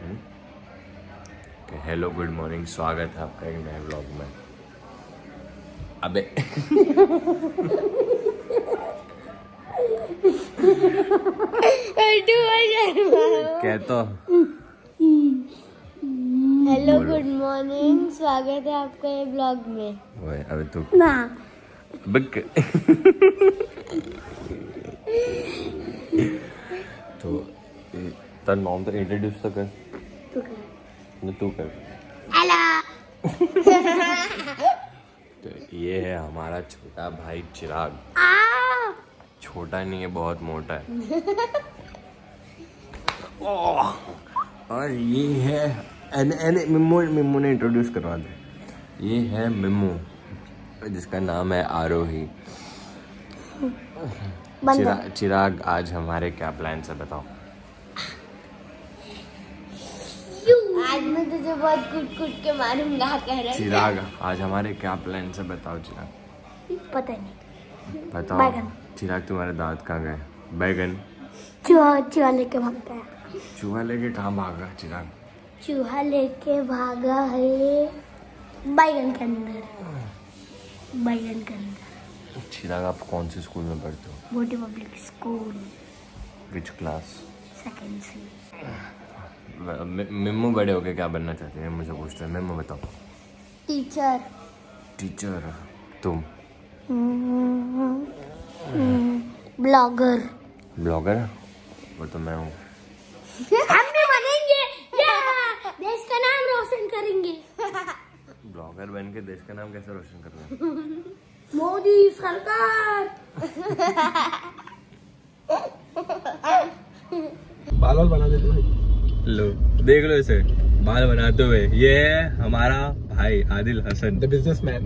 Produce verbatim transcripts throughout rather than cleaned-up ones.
Hello good morning, स्वागत है आपका एक नए व्लॉग में। अबे कहता हेलो गुड मॉर्निंग, स्वागत है आपका ये ब्लॉग में। ओए अबे तू ना बक तो तेरा नाम तो इंट्रोड्यूस तो कर। तू कर। तू कर। हेलो। तो ये है हमारा छोटा भाई चिराग। छोटा नहीं है, बहुत मोटा है। और ये है एन एन मिम्मो मिम्मो ने इंट्रोड्यूस करवा दे। ये है मिम्मो, जिसका नाम है आरोही। चिरा, चिराग आज हमारे क्या प्लान है बताओ। आज मैं तुझे बहुत कूट कूट के मारूंगा कह रहा है। चिराग आज हमारे क्या प्लान है बताओ चिराग। पता नहीं। बताओ बैगन। चिराग तुम्हारे दांत कहाँ गए? बैगन। चूहा चूहा लेके भागता है। चूहा लेके कहाँ भागा चिराग? चूहा लेके भागा है बैगन के अंदर। बैगन के अंदर। चिराग आप कौन से स्कूल में पढ़ते हो? बोटी public school. Which class? Second C. मिम्मो बड़े होके क्या बनना चाहते हैं मुझे पूछते हैं। मिम्मो बताओ। टीचर। टीचर। तुम? ब्लॉगर। ब्लॉगर? वो तो मैं हूँ। हम भी बनेंगे, देश का नाम रोशन करेंगे। ब्लॉगर बन के देश का नाम कैसे रोशन कर रहे हैं? मोदी सरकार। बाल बाल बना देते भाई। लो देख लो इसे बाल बनाते हुए। ये है हमारा भाई आदिल हसन, द बिजनेसमैन।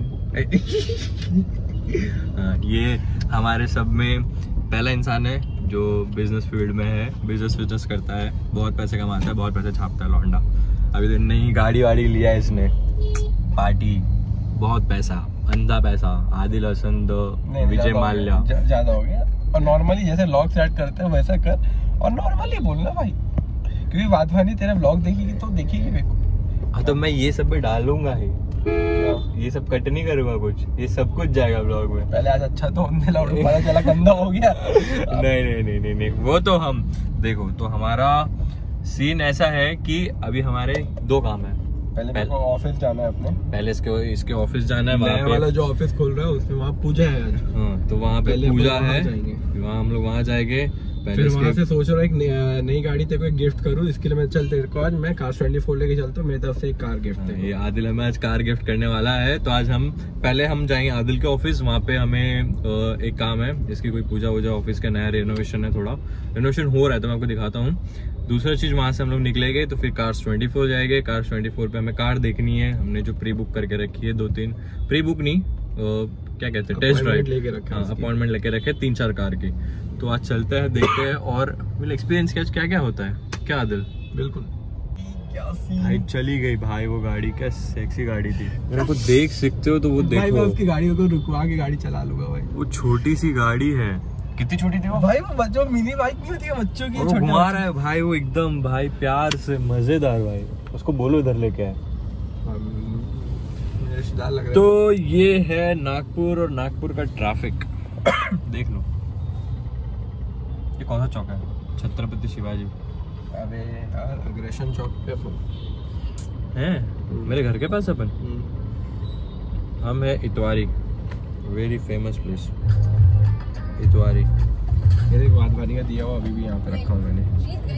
हाँ, ये हमारे सब में पहला इंसान है जो बिजनेस फील्ड में है, बिजनेस बिजनेस करता है, बहुत पैसे कमाता है, बहुत पैसे छापता है लौंडा। अभी तो नई गाड़ी वाड़ी लिया है इसने, पार्टी, बहुत पैसा, अंधा पैसा। आदिल हसन दो विजय माल्या। ज्यादा हो गया। और नॉर्मली जैसे व्लॉग स्टार्ट करते हैं वैसा कर, और नॉर्मली बोलना भाई, क्योंकि बात वानी तेरे व्लॉग देखेगी तो देखेगी मेरे को। हाँ तो मैं ये सब भी डालूंगा ही, ये सब कट नहीं करूंगा कुछ, ये सब कुछ जाएगा ब्लॉग में। पहले आज अच्छा तो हमने पता चला गंदा हो गया। नहीं नहीं नहीं नहीं नहीं वो तो हम देखो, तो हमारा सीन ऐसा है कि अभी हमारे दो काम है। पहले मेरे को ऑफिस जाना है अपने। पहले इसके इसके ऑफिस जाना है। नया वाला जो ऑफिस खोल रहा है उसमें वहाँ पूजा है आज। हाँ तो वहाँ पे पूजा है, वहाँ हम लोग वहाँ जाएंगे। फिर वहाँ से सोच रहा हूँ एक नई गाड़ी तेरे को एक गिफ्ट करूँ, इसके लिए मैं चल तेरे को आज मैं कार ट्वेंटी फोर लेके चलता हूँ, मेरी तरफ से एक कार गिफ्ट है। ये आदिल हमें आज कार गिफ्ट करने वाला है। तो आज हम पहले हम जाएंगे आदिल के ऑफिस, वहाँ पे हमें एक काम है, इसकी कोई पूजा वूजा, ऑफिस का नया रेनोवेशन है, थोड़ा रेनोवेशन हो रहा है तो मैं आपको दिखाता हूँ। दूसरा चीज वहाँ से हम लोग निकलेंगे तो फिर कार्स ट्वेंटी फोर जाएंगे। कार्स ट्वेंटी फोर पे हमें कार देखनी है, हमने जो प्री बुक करके रखी है, दो तीन प्री बुक नहीं क्या कहते हैं, टेस्ट ड्राइव लेके रखे, अपॉइंटमेंट लेके रखे तीन चार कार की। तो आज चलते हैं, देखते हैं और मिल एक्सपीरियंस क्या क्या क्या होता है। क्या आदिल? बिल्कुल। क्या भाई चली गई भाई वो गाड़ी, क्या सेक्सी गाड़ी थी। मेरे को देख सकते हो तो वो देखो, भाई मैं उसकी गाड़ी को रुकवा के गाड़ी चला लूंगा भाई। वो छोटी सी गाड़ी है। कितनी छोटी थी वो भाई? वो बच्चों मिनी बाइक नहीं होती है बच्चों की, छोटी घुमा रहा है भाई वो एकदम भाई प्यार से, मजेदार भाई। उसको बोलो इधर लेके आए। रिश्तेदार लग रहे हैं। तो ये है नागपुर और नागपुर का ट्रैफिक। देख लो ये कौन सा चौक है? छत्रपति शिवाजी। अबे यार अग्रेशन चौक पे है मेरे घर के पास अपन। हम है Itwari, very famous place Itwari. मेरे वादवानी का दिया हुआ अभी भी यहाँ पे रखा हूँ मैंने।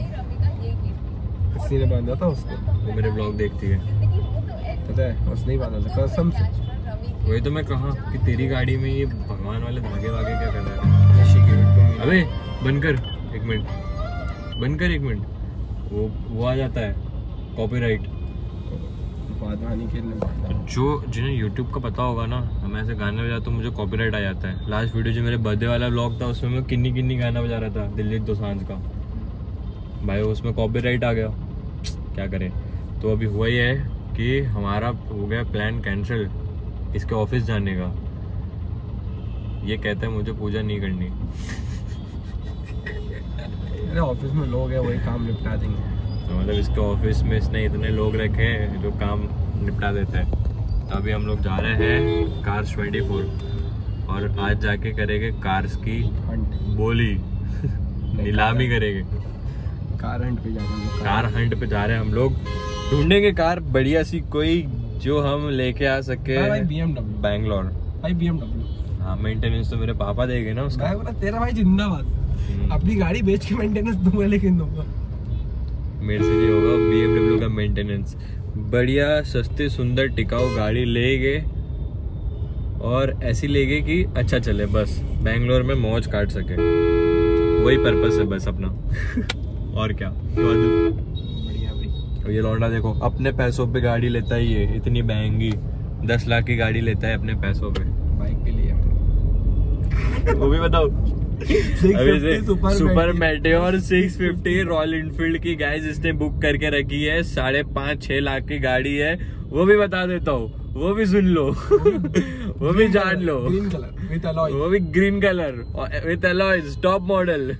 किसी ने बांधा था उसको? वो मेरे ब्लॉग देखती है, पता है? उसने ही बांधा था कसम से। वही तो मैं कहा कि तेरी गाड़ी में ये भगवान वाले धागे वागे क्या कर रहा है? अबे बनकर एक मिनट, बनकर एक मिनट, वो वो आ जाता है कॉपीराइट। वादवानी के लिए जो जिन्हें यूट्यूब का पता होगा ना, मैं ऐसे गाने बजाता तो मुझे कॉपीराइट आ जाता है। लास्ट वीडियो जो मेरे बर्थडे वाला व्लॉग था उसमें मैं किन्नी किन्नी गाना बजा रहा था, दिल्ली दोसांझ का भाई, उसमें कॉपीराइट आ गया, क्या करें। तो अभी हुआ ये है कि हमारा हो गया प्लान कैंसिल इसके ऑफिस जाने का। ये कहते हैं मुझे पूजा नहीं करनी। ऑफिस में लोग हैं, वही काम निपटा देंगे। तो मतलब इसके ऑफिस में इसने इतने लोग रखे हैं जो काम निपटा देते हैं। तो अभी हम लोग जा रहे हैं कार्स ट्वेंटी फोर और आज जाके करेंगे कार्स की बोली नीलामी करेंगे। कार हंट पे जा रहे हैं कार हंट पे जा रहे हैं हम लोग, ढूंढेंगे कार बढ़िया सी कोई जो हम लेके आ सके। भाई बीएमडब्ल्यू बैंगलोर भाई बीएमडब्ल्यू हाँ, मेंटेनेंस तो मेरे पापा देंगे ना उसका। मैं तेरा भाई जिंदाबाद। अपनी गाड़ी बेच के मेंटेनेंस दूंगा लेकिन दूंगा। मेरे से नहीं होगा बीएमडब्ल्यू का मेंटेनेंस। बढ़िया सस्ते सुंदर टिकाऊ गाड़ी लेंगे और ऐसी लेंगे कि अच्छा चले, बस बैंगलोर में मौज काट सके, वही पर्पस है बस अपना। और क्या बढ़िया भाई। और ये लौंडा देखो अपने पैसों पे गाड़ी लेता है, ये इतनी महंगी दस लाख की गाड़ी लेता है अपने पैसों पे बाइक के लिए। वो भी बताओ अभी से super super Meteor six fifty Royal Enfield की गाइस इसने बुक करके रखी है, साढ़े पाँच छह लाख की गाड़ी है। वो भी बता देता हूँ, वो भी सुन लो। वो भी जान लो। ग्रीन कलर विद अलॉय, वो भी green colour with alloys top model.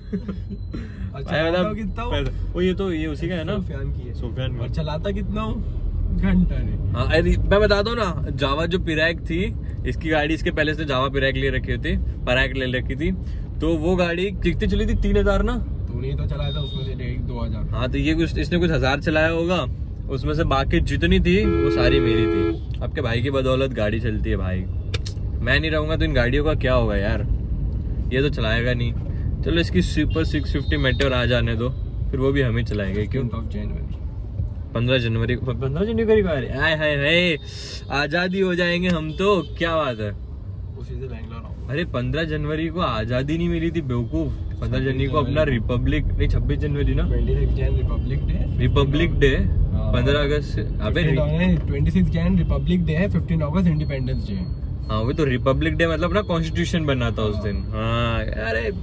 कितना वो ये तो ये उसी का है ना, सुफियान की है। सुफियान और चलाता कितना हो घंटा ने। हाँ अरे मैं बता दूं ना, जावा जो पिरैक थी इसकी गाड़ी, इसके पहले से जावा पिरैक ले रखी थी, पराक ले रखी थी, तो वो गाड़ी कितनी चली थी? तीन हजार ना तूने तो चलाया था उसमें से एक दो हजार। हाँ तो ये कुछ इसने कुछ हजार चलाया होगा, उसमें से बाकी जितनी थी वो सारी मेरी थी। आपके भाई की बदौलत गाड़ी चलती है भाई, मैं नहीं रहूंगा तो इन गाड़ियों का क्या होगा यार, ये तो चलाएगा नहीं। चलो इसकी सुपर सिक्स फिफ्टी मेटेओर आ जाने दो, फिर वो भी हम ही चलाएंगे। क्यों? पंद्रह जनवरी को पंद्रह जनवरी को आए हाय हाय आजादी हो जाएंगे हम तो, क्या बात है। उसी से बैंगलोर आओ। अरे पंद्रह जनवरी को आजादी नहीं मिली थी बेवकूफ, पंद्रह जनवरी को अपना रिपब्लिक नहीं छब्बीस जनवरी ना रिपब्लिक डे रिपब्लिक डे पंद्रह अगस्त अबे twenty six Jan republic day है, फिफ्टीन अगस्त इंडिपेंडेंस डे। हाँ वो तो रिपब्लिक डे मतलब ना कॉन्स्टिट्यूशन बना था उस दिन। हाँ अरे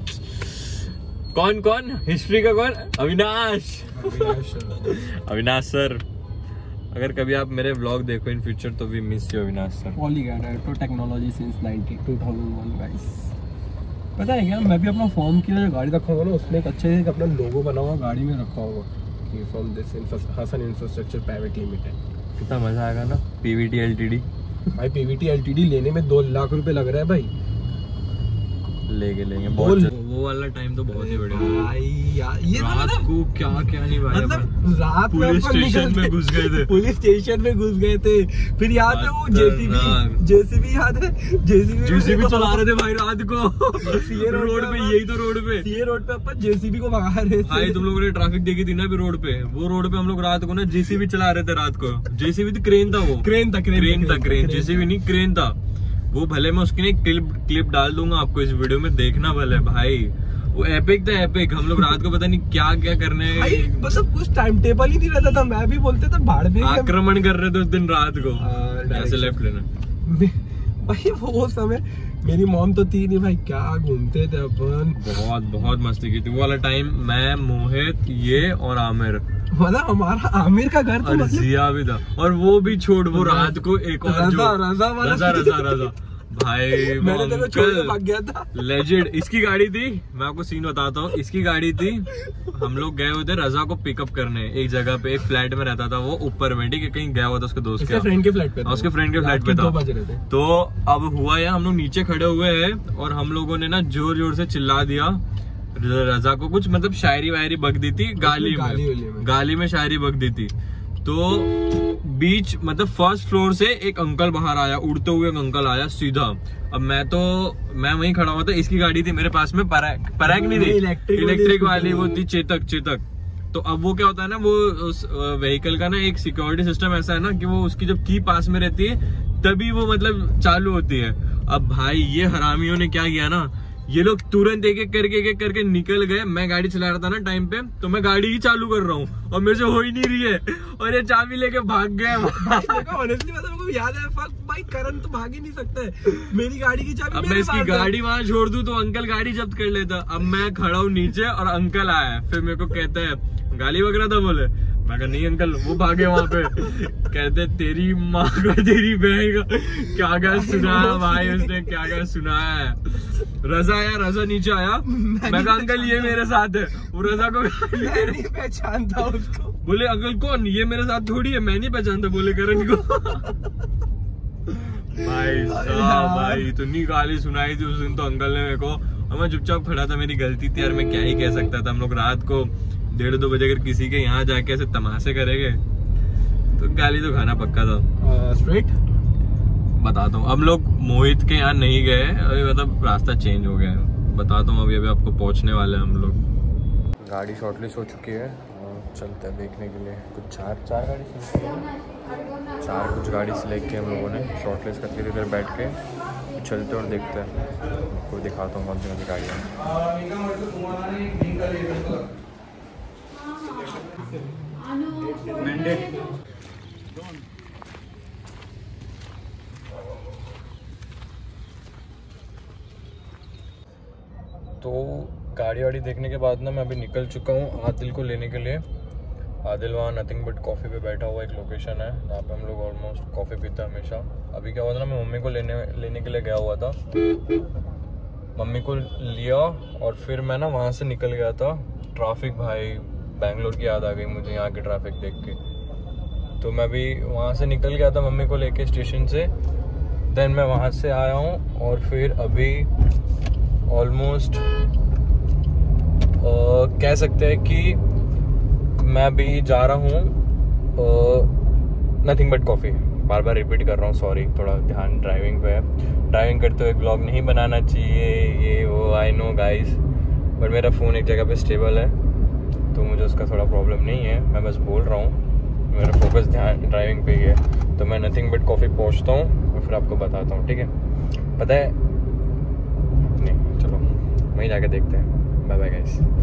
कौन कौन हिस्ट्री का कौन? अविनाश अविनाश सर, अगर कभी आप मेरे व्लॉग देखो इन फ्यूचर तो भी मिस यू अविनाश सर। पॉलीगैट auto technology since two thousand one guys. पता है क्या, मैं भी अपना फॉर्म की जो गाड़ी रखा होगा ना उसमें एक अच्छे से अपना लोगो बना हुआ गाड़ी में रखा होगा कि from this Hasan infrastructure private limited. कितना मजा आएगा ना पीवीटी एलटीडी। भाई पीवीटी एलटीडी लेने में दो लाख रुपए लग रहा है भाई। लेंगे लेंगे बहुत, वो वाला टाइम तो बहुत ही बढ़िया भाई यार। ये रात को क्या क्या नहीं भाई, मतलब रात में पुलिस स्टेशन में घुस गए थे पुलिस स्टेशन में घुस गए थे फिर याद है वो जेसीबी जेसीबी याद है जेसीबी जेसीबी चला रहे थे भाई रात को सीए रोड पे, यही तो रोड पे सीए रोड पे अपन जेसीबी को भगा रहे थे भाई। तुम लोगों ने ट्रैफिक देखी थी ना भी रोड पे, वो रोड पे हम लोग रात को ना जेसीबी चला रहे थे रात को। जेसीबी थी क्रेन था, वो क्रेन था क्रेन था क्रेन जेसीबी नहीं क्रेन था वो। भले मैं उसकी एक क्लिप क्लिप डाल दूंगा आपको इस वीडियो में, देखना भले भाई, वो एपिक था एपिक। हम लोग रात को पता नहीं क्या क्या करने, मतलब कुछ टाइम टेबल ही नहीं रहता था। मैं भी बोलते थे भाड़ में आक्रमण कर रहे थे उस दिन रात को, ऐसे लेफ्ट लेना भाई। वो समय मेरी मॉम तो थी नहीं भाई, क्या घूमते थे अपन, बहुत बहुत मस्ती की थी वो वाला टाइम। मैं मोहित ये और आमिर, मतलब हमारा आमिर का घर तो मतलब जिया भी था, और वो भी छोड़ वो रात को एक और रजा रजा वाला रजा रजा रजा भाई मैंने तेरे को छोड़ के भाग गया था। लेजेंड इसकी गाड़ी थी, मैं आपको सीन बताता हूँ। इसकी गाड़ी थी, हम लोग गए हुए थे रजा को पिकअप करने एक जगह पे, एक फ्लैट में रहता था वो ऊपर में, ठीक है, कहीं गया हुआ था उसके दोस्त के फ्रेंड के फ्लैट पे, उसके फ्रेंड के फ्लैट पे था। तो अब हुआ यार हम लोग नीचे खड़े हुए हैं और हम लोगों ने ना जोर जोर से चिल्ला दिया रजा को, कुछ मतलब शायरी वायरी बक दी थी, गाली में गाली में शायरी बक दी थी। तो बीच मतलब फर्स्ट फ्लोर से एक अंकल बाहर आया, उड़ते हुए एक अंकल आया सीधा। अब मैं तो मैं वहीं खड़ा हुआ था, इसकी गाड़ी थी मेरे पास में, पराग पराग नहीं थी, इलेक्ट्रिक वाली वो थी, चेतक चेतक। तो अब वो क्या होता है ना, वो उस व्हीकल का ना एक सिक्योरिटी सिस्टम ऐसा है ना कि वो उसकी जब की पास में रहती है तभी वो मतलब चालू होती है। अब भाई ये हरामियों ने क्या किया ना, ये लोग तुरंत एक एक करके एक एक करके निकल गए। मैं गाड़ी चला रहा था ना टाइम पे, तो मैं गाड़ी ही चालू कर रहा हूँ और मेरे से हो ही नहीं रही है, और ये चाबी लेके भाग गए। ऑनेस्टली मतलब मेरे को याद है, फक भाई करण तो भाग ही नहीं सकते, मेरी गाड़ी की चाबी। अब मैं इसकी गाड़ी वहां छोड़ दूं तो अंकल गाड़ी जब्त कर लेता। अब मैं खड़ा हूँ नीचे और अंकल आया, फिर मेरे को कहता है गाली वगैरह था, बोले मैं कहा नहीं अंकल, वो भागे वहां पे। कहते तेरी माँ को तेरी बहन को क्या क्या सुनाया भाई उसने, क्या क्या सुनाया है। रजा आया, रजा नीचे आया, मैं कहा अंकल ये मेरे साथ है, वो रजा को नहीं पहचानता उसको, बोले अंकल कौन, ये मेरे साथ थोड़ी है, मैं नहीं पहचानता, बोले करण को। भाई साहब भाई इतनी गाली सुनाई थी उस दिन तो अंकल ने मेरे को, और मैं चुपचाप खड़ा था, मेरी गलती थी यार, मैं क्या ही कह सकता था। हम लोग रात को डेढ़ दो बजे अगर किसी के यहाँ जाके ऐसे तमाशे करेंगे तो गाली तो खाना पक्का था। स्ट्रेट बताता हूँ, हम लोग मोहित के यहाँ नहीं गए अभी, मतलब रास्ता चेंज हो गया है। बताता हूँ अभी अभी आपको पहुँचने वाले हैं हम लोग। गाड़ी शॉर्टलिस्ट हो चुकी है और चलते हैं देखने के लिए। कुछ चार चार गाड़ी सिलेक्ट चार कुछ गाड़ी सिलेक्ट की हम लोगों ने, शॉर्टलिस्ट करके इधर बैठ के चलते और देखते हैं। आपको दिखाता हूँ कौन सी कौन सी गाड़ियाँ। तो गाड़ी वाड़ी देखने के बाद ना मैं अभी निकल चुका हूँ आदिल को लेने के लिए। आदिल वहाँ नथिंग बट कॉफ़ी पे बैठा हुआ एक लोकेशन है जहाँ पे हम लोग ऑलमोस्ट कॉफ़ी पीते हैं हमेशा। अभी क्या हुआ था ना, मैं मम्मी को लेने लेने के लिए गया हुआ था, मम्मी को लिया और फिर मैं ना वहाँ से निकल गया था। ट्रैफिक भाई बेंगलोर की याद आ गई मुझे, यहाँ की ट्रैफिक देख के। तो मैं भी वहाँ से निकल गया था मम्मी को लेके स्टेशन से, देन मैं वहाँ से आया हूँ और फिर अभी ऑलमोस्ट कह सकते हैं कि मैं अभी जा रहा हूँ नथिंग बट कॉफ़ी। बार बार रिपीट कर रहा हूँ, सॉरी, थोड़ा ध्यान ड्राइविंग पे है। ड्राइविंग करते हुए ब्लॉग नहीं बनाना चाहिए, ये वो, आई नो गाइस, बट मेरा फ़ोन एक जगह पे स्टेबल है तो मुझे उसका थोड़ा प्रॉब्लम नहीं है। मैं बस बोल रहा हूँ, मेरा फोकस ध्यान ड्राइविंग पे ही है। तो मैं नथिंग बट कॉफ़ी पहुँचता हूँ और फिर आपको बताता हूँ, ठीक है? पता है नहीं, चलो वहीं जाके देखते हैं। Bye bye guys.